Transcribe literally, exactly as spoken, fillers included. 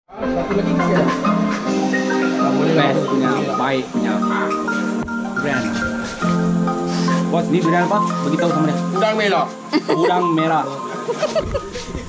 Satu lagi dia. Best punya, baik punya brand. Bos, ini brand apa? Beritahu sama dia. Udang merah. Udang merah.